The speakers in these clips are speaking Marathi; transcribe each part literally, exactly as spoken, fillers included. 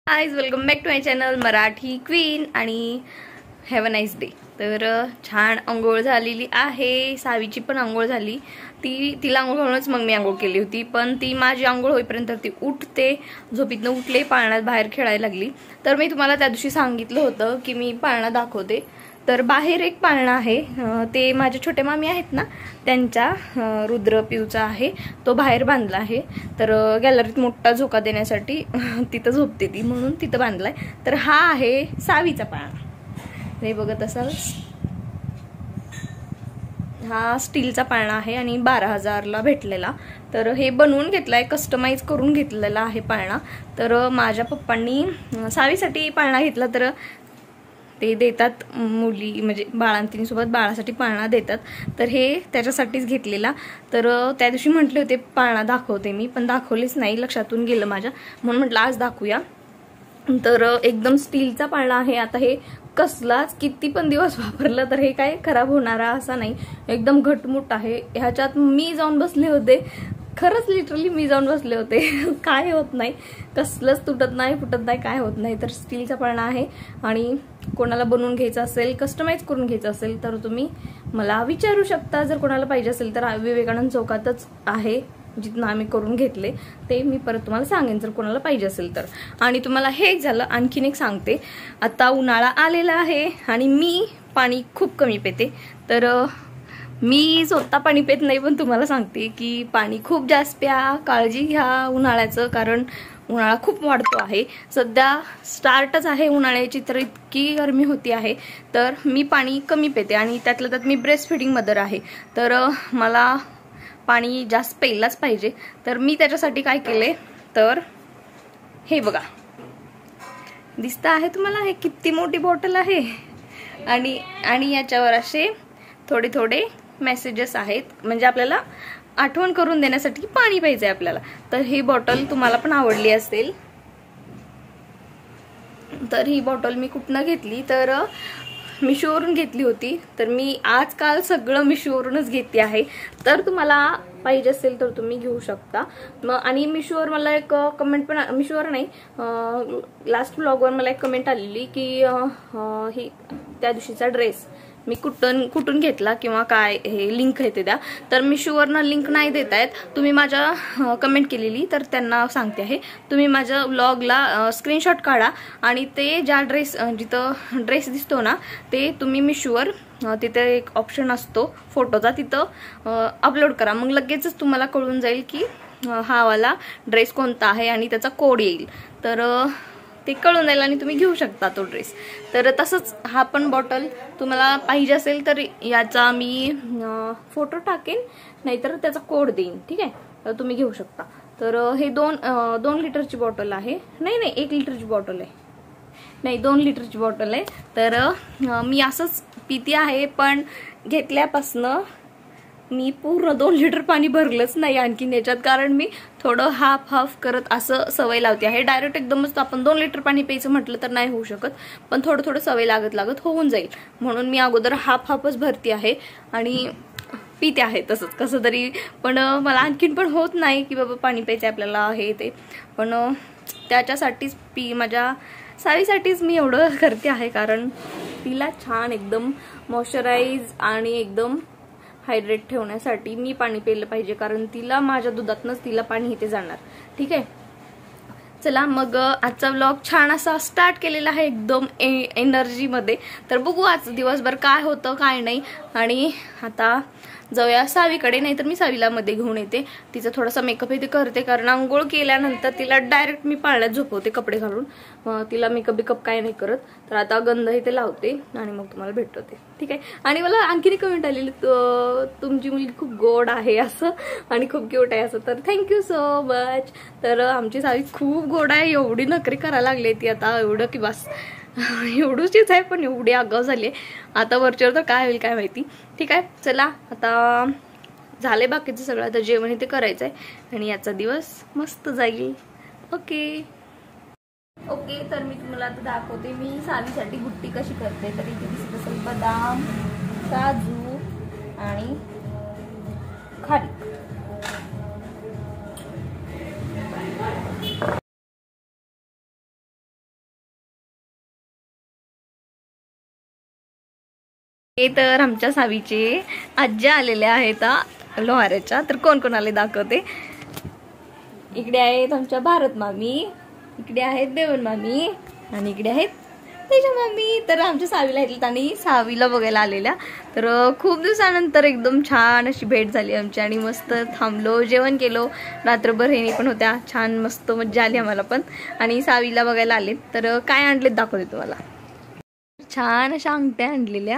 Guys welcome back to my channel Marathi queen आणि हॅव अ नाईस डे। तर छान अंघोळ झालेली आहे, सावीची पण अंघोळ झाली। ती तिला अंघोळ घालूनच मग मी अंघोळ केली होती, पण ती माझी अंघोळ होईपर्यंत ती उठते, झोपीतनं उठले, पाळण्यात बाहेर खेळायला लागली। तर मी तुम्हाला त्या दिवशी सांगितलं होतं की मी पाळणा दाखवते। तर बाहेर एक पाळणा आहे, ते माझे छोटे मामी आहेत ना त्यांच्या रुद्र पिऊचा आहे, तो बाहेर बांधला आहे। तर गॅलरीत मोठा झोका देण्यासाठी तिथं झोपते ती, म्हणून तिथं बांधलाय। तर हा आहे सावीचा पाळणा, हे बघत असाल, हा स्टीलचा पाळणा आहे आणि बारा हजारला भेटलेला। तर हे बनवून घेतलाय, कस्टमाइज करून घेतलेला आहे पाळणा। तर माझ्या पप्पांनी सावीसाठी पाळणा घेतला, तर ते देतात मुली म्हणजे बाळांतींसोबत बाळासाठी पाळणा देतात, तर हे त्याच्यासाठीच घेतलेला। तर त्या दिवशी म्हटले होते पाळणा दाखवते मी, पण दाखवलीच नाही, लक्षातून गेलं माझ्या, म्हणून म्हटलं आज दाखवूया। तर एकदम स्टीलचा पाळणा आहे। आता हे कसलाच किती पण दिवस वापरलं तर हे काय खराब होणारा असा नाही, एकदम घटमुट आहे। ह्याच्यात मी जाऊन बसले होते, खरंच लिटरली मी जाऊन बसले होते, काय होत नाही, कसलंच तुटत नाही, फुटत नाही, काय होत नाही। तर स्टीलचा पाळणा आहे आणि कोणाला बनवून घ्यायचा असेल, कस्टमाइज करून घ्यायचं असेल तर तुम्ही मला विचारू शकता। जर कोणाला पाहिजे असेल तर विवेकानंद चौकातच आहे, जिथून आम्ही करून घेतले, ते मी परत तुम्हाला सांगेन जर कोणाला पाहिजे असेल तर। आणि तुम्हाला हे एक झालं, आणखीन एक सांगते, आता उन्हाळा आलेला आहे आणि मी पाणी खूप कमी पिते। तर मी स्वतः पाणी पित नाही, पण तुम्हाला सांगते की पाणी खूप जास्त प्या, काळजी घ्या उन्हाळ्याचं, कारण उन्हाळा खूप वाढतो आहे। सध्या स्टार्टच आहे उन्हाळ्याची, तर इतकी गरमी होती आहे, तर मी पाणी कमी पिते आणि त्यातल्या त्यात मी ब्रेस्ट फिडिंग मदर आहे, तर मला पाणी जास्त प्यायलाच पाहिजे। तर मी त्याच्यासाठी काय केले, तर हे बघा, दिसतं आहे तुम्हाला, हे किती मोठी बॉटल आहे आणि आणि याच्यावर असे थोडे थोडे मेसेजेस आहेत, म्हणजे आपल्याला आठवण करून देण्यासाठी पाणी प्यायचंय आपल्याला। तर ही बॉटल तुम्हाला पण आवडली असेल। तर ही बॉटल मी कुठनं घेतली, तर मिशोवरून घेतली होती। तर मी आजकाल सगळं मिशोवरूनच घेते आहे, तर तुम्हाला पाहिजे असेल तर तुम्ही घेऊ शकता। मग आणि मिशोवर मला एक कमेंट पण, मिशोवर नाही, लास्ट ब्लॉगवर मला एक कमेंट आलेली की ही त्या दिवशीचा ड्रेस मी कुठून कुठून घेतला किंवा काय, हे लिंक आहे ते द्या। तर मिशोवरनं लिंक नाही देता येत, तुम्ही माझ्या कमेंट केलेली, तर त्यांना सांगते आहे, तुम्ही माझ्या व्लॉगला स्क्रीनशॉट काढा आणि ते ज्या ड्रेस, जिथं ड्रेस दिसतो ना, ते तुम्ही मिशोवर, तिथे एक ऑप्शन असतो फोटोचा, तिथं अपलोड करा, मग लगेचच तुम्हाला कळून जाईल की हा वाला ड्रेस कोणता आहे आणि त्याचा कोड येईल, तर ते कळून जाईल आणि तुम्ही घेऊ शकता तो ड्रेस। तर तसंच हा पण बॉटल तुम्हाला पाहिजे असेल तर याचा मी फोटो टाकेन, नाहीतर त्याचा कोड देईन, ठीक आहे, तर तुम्ही घेऊ शकता। तर हे दोन दोन लिटरची बॉटल आहे, नाही नाही एक लिटरची बॉटल आहे, नाही दोन लिटरची बॉटल आहे। तर मी असंच पिती आहे, पण घेतल्यापासनं मी पूर्ण दोन लिटर पाणी भरलंच नाही आणखीन याच्यात, कारण मी थोडं हाफ हाफ करत असं सवय लावते आहे। डायरेक्ट एकदमच आपण दोन लिटर पाणी प्यायचं म्हटलं तर नाही होऊ शकत, पण थोडं थोडं सवय लागत लागत होऊन जाईल, म्हणून मी अगोदर हाफ हाफच भरती आहे आणि पिते आहे तसंच कसं तरी। पण मला आणखीन पण होत नाही की बाबा पाणी प्यायचं आपल्याला हे ते, पण त्याच्यासाठीच पी माझ्या सावीसाठीच मी एवढं करते आहे, कारण तिला छान एकदम मॉइश्चराइज आणि एकदम हायड्रेट ठेवण्यासाठी मी पाणी प्यायलं पाहिजे, कारण तिला माझ्या दुधातनंच तिला पाणी इथे जाणार, ठीक आहे। चला मग आजचा व्लॉग छान असा स्टार्ट केलेला आहे, एकदम एनर्जी मध्ये। तर बघू आज दिवसभर काय होतं काय नाही, आणि आता जाऊया सावीकडे, नाहीतर मी सावीला मध्ये घेऊन येते, तिचा थोडासा मेकअप इथे करते, कारण आंघोळ केल्यानंतर तिला डायरेक्ट मी पाळण्यात झोपवते कपडे घालून, तिला मेकअप बिकअप काय नाही करत। तर आता गंध इथे लावते आणि मग तुम्हाला भेटवते, ठीक आहे। आणि मला आणखीन कमेंट आलेली, तुमची मुलगी खूप गोड आहे असं आणि खूप क्यूट आहे असं, तर थँक्यू सो मच। तर आमची सावी खूप गोड आहे, एवढी नखरी करायला लागली ती आता, एवढं की बस एवढीच आहे, पण एवढी आगाव झाली आहे, आता वरच्यावर तर काय होईल काय माहिती, ठीक आहे। चला आता झाले बाकीचं सगळं, आता जेवण इथे करायचंय आणि याचा दिवस मस्त जाईल। ओके ओके तर मी तुम्हाला आता दाखवते मी सावीसाठी गुट्टी कशी करते। तर इथे दिसत असेल बदाम, काजू आणि खारीक। हे तर आमच्या सावीचे आज्या आलेल्या आहेत लोहाऱ्याच्या. तर कोण कोण आले दाखवते. इकडे आहेत आमच्या भारत मामी, इकडे आहेत देवन मामी आणि इकडे आहेत तेजा मामी. तर आमच्या सावीला येतली आणि सावीला बघायला आलेल्या. तर खूप दिवसानंतर एकदम छान अशी भेट झाली आमची आणि मस्त थांबलो, जेवण केलो. रात्रभर हेनी पण होत्या, छान मस्त मज्जा आली आम्हाला पण. आणि सावीला बघायला आले. तर काय आणलेत दाखवते तुम्हाला. छान अशा अंगठ्या आणलेल्या,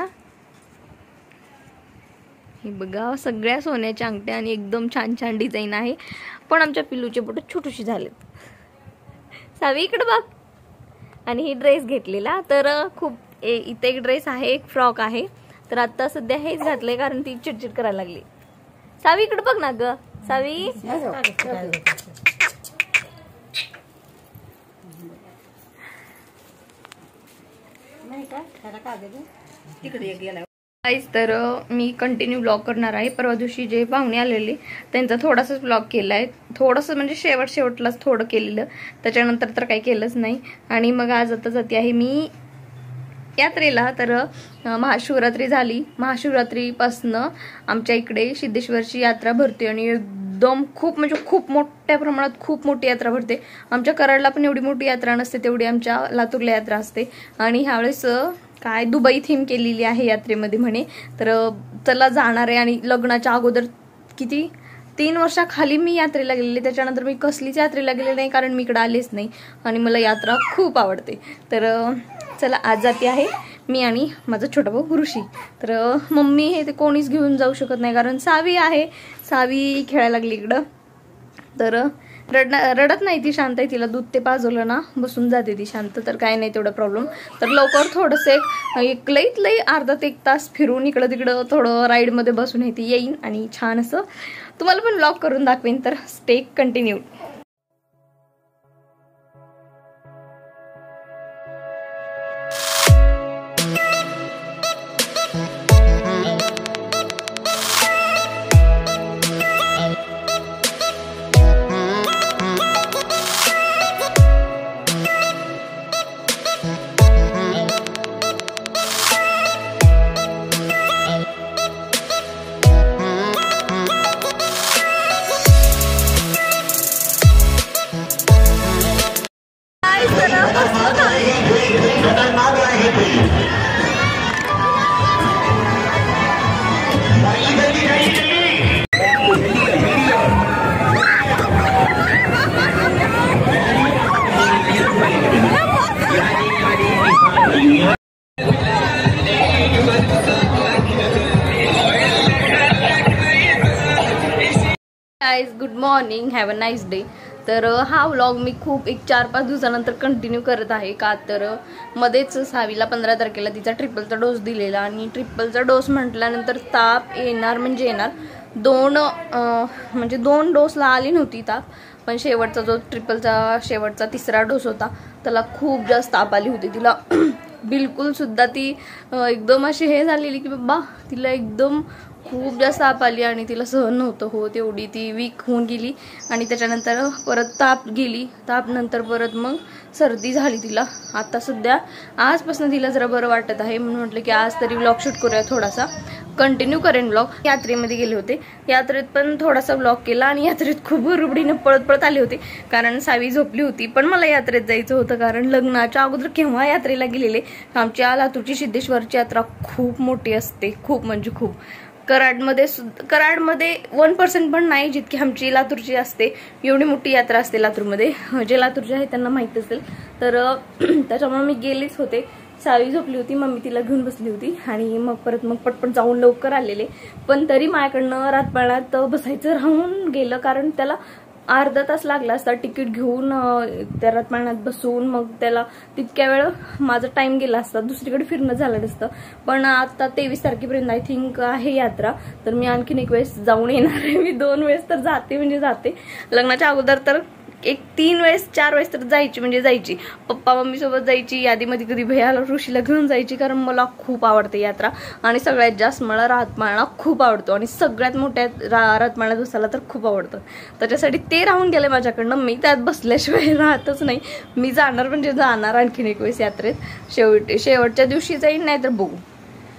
हे बघा सगळ्या सोन्याच्या अंगठ्या आणि एकदम छान छान डिझाईन आहे. पण आमच्या पिल्लूचे बोट छोटीशी झालेत. सावी इकडे बघ. आणि ही ड्रेस घेतलेला. तर खूप इथे एक ड्रेस आहे, एक फ्रॉक आहे. तर आता सध्या हेच घातलंय कारण ती चिडचिड करायला लागली. सावी इकडे बघ ना ग. सावी तर मी कंटिन्यू ब्लॉग करणार आहे. परवा दिवशी जे पाहुणे आलेले त्यांचा थोडासाच ब्लॉग केलाय, थोडंसं म्हणजे शेवट शेवटलाच थोडं केलेलं, त्याच्यानंतर तर काही केलंच नाही. आणि मग आज आता जाते आहे मी यात्रेला. तर महाशिवरात्री झाली, महाशिवरात्रीपासनं आमच्या इकडे सिद्धेश्वरची यात्रा भरते आणि एकदम खूप म्हणजे खूप मोठ्या प्रमाणात खूप मोठी यात्रा भरते. आमच्या कराडला पण एवढी मोठी यात्रा नसते तेवढी आमच्या लातूरला यात्रा असते. आणि ह्यावेळेस काय दुबई थीम केलेली आहे यात्रेमध्ये म्हणे. तर चला जाणार आहे. आणि लग्नाच्या अगोदर किती तीन वर्षाखाली मी यात्रेला गेलेली, त्याच्यानंतर मी कसलीच यात्रेला गेले नाही कारण मी इकडे आलेच नाही आणि मला यात्रा खूप आवडते. तर चला आज जाते आहे मी आणि माझा छोटा भाऊ ऋषी. तर मम्मी हे ते कोणीच घेऊन जाऊ शकत नाही कारण सावी आहे, सावी खेळायला लागली इकडं. तर रड रडत नाही ती, शांत आहे. तिला दूध ते पाजवलं ना बसून जाते ती शांत. तर काय नाही तेवढा प्रॉब्लेम. तर लवकर थोडंसं एक एक लईत लई अर्धा ते एक तास फिरून इकडं तिकडं थोडं राईडमध्ये बसून येते येईन आणि छान असं तुम्हाला पण व्लॉग करून दाखवेन. तर stay continue. Guys good morning, have a nice day. तर हा व्लॉग मी खूप एक चार पाच दिवसानंतर कंटिन्यू करत आहे. का तर मध्येच सावीला पंधरा तारखेला तिचा ट्रिपलचा डोस दिलेला आणि ट्रिपलचा डोस म्हटल्यानंतर ताप येणार म्हणजे येणार. दोन म्हणजे दोन डोसला आली नव्हती ताप, पण शेवटचा जो ट्रिपलचा शेवटचा तिसरा डोस होता त्याला खूप जास्त ताप आली होती तिला. बिलकुल सुद्धा ती एकदम अशी हे झालेली की बाबा तिला एकदम खूप जास्त ताप आली आणि तिला सहन नव्हतं होत, एवढी ती वीक होऊन गेली. आणि त्याच्यानंतर परत ताप गेली, ताप नंतर परत मग सर्दी झाली तिला. आता सध्या आजपासून तिला जरा बरं वाटत आहे म्हणून म्हटलं की आज तरी व्लॉग शूट करूया, थोडासा कंटिन्यू करेन व्लॉग. यात्रेमध्ये गेले होते, यात्रेत पण थोडासा व्लॉग केला आणि यात्रेत खूप गडबडीने पळत पळत आले होते कारण सावी झोपली होती. पण मला यात्रेत जायचं होतं कारण लग्नाच्या अगोदर केव्हा यात्रेला गेलेले. आमच्या लातूरची सिद्धेश्वरची यात्रा खूप मोठी असते, खूप म्हणजे खूप. कराडमध्ये कराडमध्ये वन पर्सेंट पण नाही जितकी आमची लातूरची असते, एवढी मोठी यात्रा असते लातूरमध्ये. जे लातूरचे आहे त्यांना माहित असेल. तर त्याच्यामुळे मी गेलीच होते. सावी झोपली होती, मम्मी तिला घेऊन बसली होती आणि मग परत मग पटपट जाऊन लवकर आलेले. पण तरी माझ्याकडनं रातपाळ्यात बसायचं राहून गेलं कारण त्याला अर्धा तास लागला असता तिकीट घेऊन त्या रातपाळ्यात बसून. मग त्याला तितक्या वेळ माझा टाइम गेला असता, दुसरीकडे फिरणं झालं नसतं. पण आता तेवीस तारखेपर्यंत आय थिंक आहे यात्रा, तर मी आणखीन एक वेळेस जाऊन येणार आहे. मी दोन वेळेस तर जाते म्हणजे जाते. लग्नाच्या अगोदर तर एक तीन वेळेस चार वेळेस तर जायची म्हणजे जायची. पप्पा मम्मी सोबत जायची, यादीमध्ये कधी भैयाला ऋषीला घेऊन जायची कारण मला खूप आवडते यात्रा. आणि सगळ्यात जास्त मला रातमाळा खूप आवडतो आणि सगळ्यात मोठ्या रा रातमाळ्यात बसायला तर खूप आवडतं. त्याच्यासाठी ते राहून गेले माझ्याकडनं. मी त्यात बसल्याशिवाय राहतच नाही. मी जाणार म्हणजे जाणार आणखीन एक वेळेस यात्रेत. शेवट शेवटच्या दिवशी जाईन, नाही तर बघू.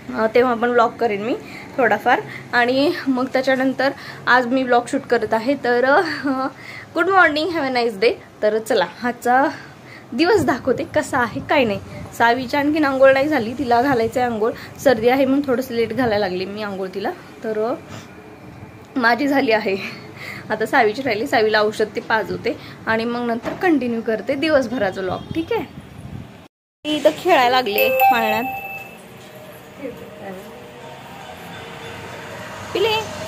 तेव्हा पण व्लॉग करेन मी थोडाफार. आणि मग त्याच्यानंतर आज मी व्लॉग शूट करत आहे. तर good morning, have a nice day. तर चला आजचा दिवस दाखवते कसा आहे काय नाही. सावीची आणखीन आंघोळ नाही झाली, तिला घालायचं आहे आंघोळ. सर्दी आहे म्हणून थोडंसं लेट घालायला लागली मी आंघोळ तिला. तर माझी झाली आहे, आता सावीची राहिली. सावीला औषध ते पाजवते आणि मग नंतर कंटिन्यू करते दिवसभराचा व्लॉग. ठीक आहे. ती इथं खेळायला लागले पाळण्यात. पिले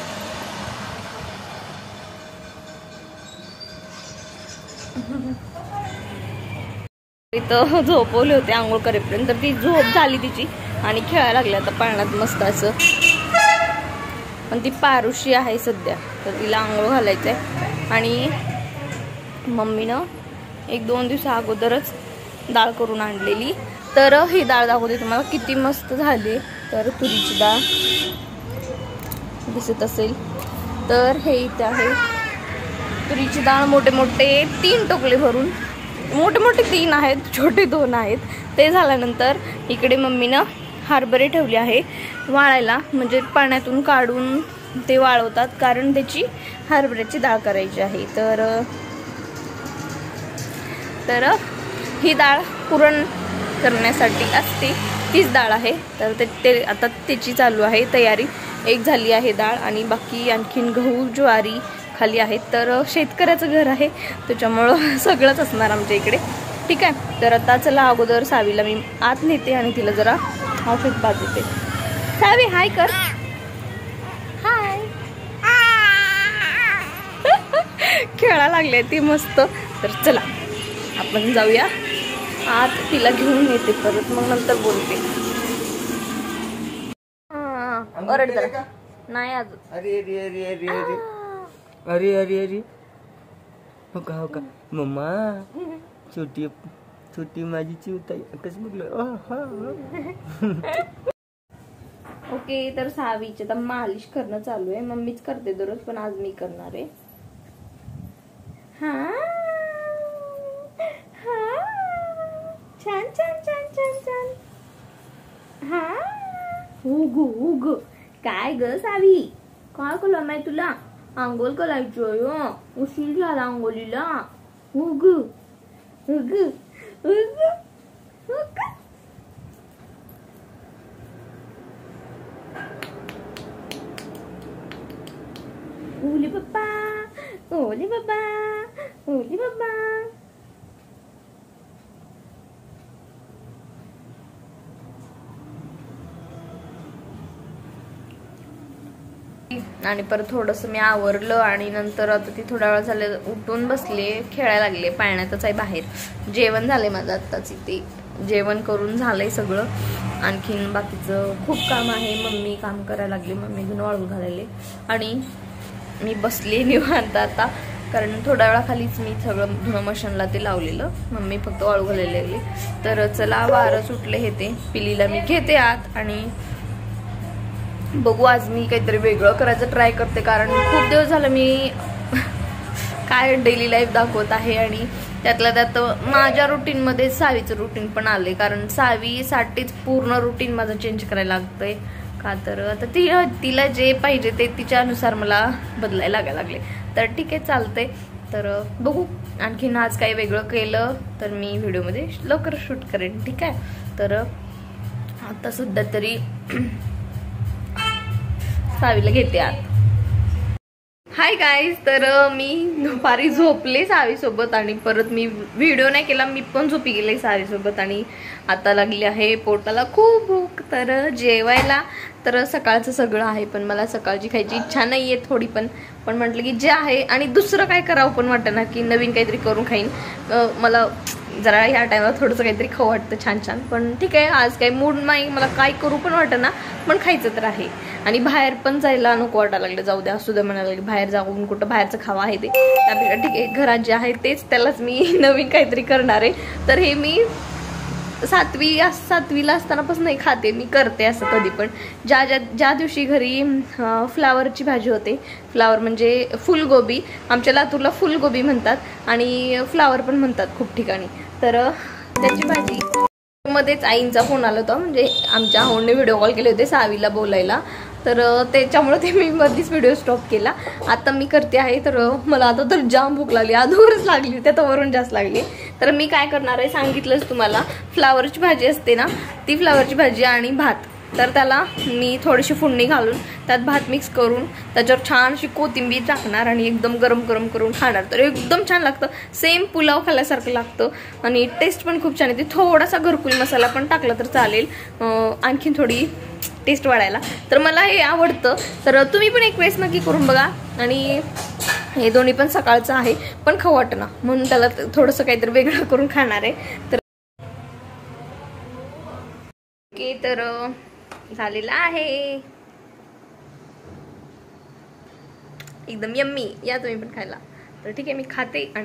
इथं झोपवले होते आंघोळ करेपर्यंत. तर ती झोप झाली तिची आणि खेळायला लागली आता पाळण्यात मस्त असं. पण ती पारुशी आहे सध्या, तर तिला आंघोळ घालायचंय. आणि मम्मीनं एक दोन दिवसा अगोदरच डाळ करून आणलेली. तर ही डाळ दाखवते तुम्हाला किती मस्त झाली. तर तुरीची डाळ दिसत असेल तर हे इथे आहे तुरीची डाळ. मोठे मोठे तीन टोकले भरून, मोठे मोठे तीन आहेत, छोटे दोन आहेत. ते झाल्यानंतर इकडे मम्मीनं हरभरे ठेवले आहे वाळायला, म्हणजे पाण्यातून काढून ते वाळवतात कारण त्याची हरभऱ्याची डाळ करायची आहे. तर तर ही डाळ पुरण करण्यासाठी असते, तीच डाळ आहे. तर ते, ते आता त्याची चालू आहे तयारी. एक झाली आहे डाळ आणि बाकी आणखीन गहू ज्वारी खाली आहेत. तर शेतकऱ्याचं घर आहे त्याच्यामुळं सगळंच असणार आमच्या इकडे. ठीक आहे. तर आता चला अगोदर सावीला मी आत नेते आणि तिला जरा औषध पाजते. सावी हाय कर. हाय. खेळायला लागले ती मस्त. तर चला आपण जाऊया आत, तिला घेऊन येते परत, मग नंतर बोलते. ओरड जरा. नाही अजून. अरे अरे अरे अरे अरे अरे अरे अरे हो का हो का मम्मा, छोटी छोटी माझी चिवताई कसं बघलं. ओके. तर सावीची आता मालिश करणं चालू आहे. मम्मीच करते दररोज, पण आज मी करणार आहे. हा हा छान छान छान छान छान. हा उग उग काय ग सावी, काय कला माय तुला आंघोळ करायचोय, उशीर झाला आंघोळीला. उग उग उग उग. ओली पप्पा, ओली पप्पा, ओली पप्पा. आणि परत थोडंसं मी आवरलं आणि नंतर आता ती थोडा वेळ झाले उठून बसले, खेळायला लागले. पाळण्यातच आहे बाहेर. जेवण झालंय माझं आत्ताच, इथे जेवण करून झालंय सगळं. आणखीन बाकीचं खूप काम आहे. मम्मी काम करायला लागली, मम्मी धुणं वाळू घालायले आणि मी बसले निवांत आता, कारण थोड्या वेळाखालीच मी सगळं धुणं मशीनला ते लावलेलं, मम्मी फक्त वाळू घालायला लागली. तर चला वारं सुटले हे ते. पिलीला मी घेते आत आणि बघू आज मी काहीतरी वेगळं करायचं ट्राय करते, कारण खूप दिवस झालं मी काय डेली लाईफ दाखवत आहे आणि त्यातल्या त्यात माझ्या रुटीनमध्ये सावीचं रुटीन पण आले, कारण सावीसाठीच पूर्ण रुटीन माझं चेंज करायला लागतंय. का तर आता ती तिला जे पाहिजे ते तिच्यानुसार मला बदलायला लागायला लागले. तर ठीक आहे चालतंय. तर बघू आणखीन आज काही वेगळं केलं तर मी व्हिडिओमध्ये लवकर शूट करेन. ठीक आहे. तर आता सध्या तरी सावीला घेते आत. Hi guys. तर मी दुपारी झोपले सावीसोबत आणि परत मी व्हिडिओ नाही केला, मी पण झोपी गेले सावीसोबत आणि आता लागली आहे पोटाला खूप भूक. तर जेवायला तर सकाळचं सगळं आहे, पण मला सकाळची खायची इच्छा नाही आहे थोडी पण पण म्हटलं की जे आहे आणि दुसरं काय करावं पण वाटतं ना, की नवीन काहीतरी करून खाईन. मला जरा ह्या टायमाला थोडंसं काहीतरी खाऊ वाटतं छान छान. पण ठीक आहे, आज काही मूड नाही, मला काय करू पण वाटतं ना, पण खायचं तर आहे. आणि बाहेर पण जायला नको वाटायला लागलं, जाऊ द्या असू द्या म्हणायला लागले, बाहेर जाऊन कुठं बाहेरचं खावा आहे ते त्यापेक्षा ठीक आहे घरात जे आहे तेच, त्यालाच मी नवीन काहीतरी करणार आहे. तर हे मी सातवी सातवीला असतानापासून नाही खाते, मी करते असं कधी पण. ज्या ज्या ज्या दिवशी घरी फ्लावरची भाजी होते, फ्लावर म्हणजे फुलगोबी, आमच्या लातूरला फुलगोबी म्हणतात आणि फ्लावर पण म्हणतात खूप ठिकाणी. तर त्याची भाजी मध्येच आईंचा फोन आला होता, म्हणजे आमच्या भाऊने व्हिडिओ कॉल केले होते सावीला बोलायला, तर त्याच्यामुळे ते मी मध्येच व्हिडिओ स्टॉप केला. आता मी करते आहे. तर मला आता तर जाम भूक लागली, अधूरच लागली, त्याच्यावरून जास्त लागली. तर मी काय करणार आहे सांगितलंच तुम्हाला, फ्लावरची भाजी असते ना, ती फ्लावरची भाजी आणि भात, तर त्याला मी थोडीशी फोडणी घालून त्यात भात मिक्स करून त्याच्यावर छान अशी कोथिंबीर टाकणार आणि एकदम गरम गरम करून खाणार. तर एकदम छान लागतं, सेम पुलाव खाल्ल्यासारखं लागतं आणि टेस्ट पण खूप छान येते. थोडासा घरकुल मसाला पण टाकला तर चालेल, आणखीन थोडी टेस्ट वाढायला. तर मला हे आवडतं, तर तुम्ही पण एक वेळेस नक्की करून बघा. आणि हे दोन्ही पण सकाळचं आहे, पण खाऊ वाटना म्हणून त्याला थोडंसं काहीतरी वेगळं करून खाणार आहे. तर ओके, तर झालेला आहे एकदम यम्मी. या तुम्ही पण खायला. तर ठीक आहे, मी खाते आणि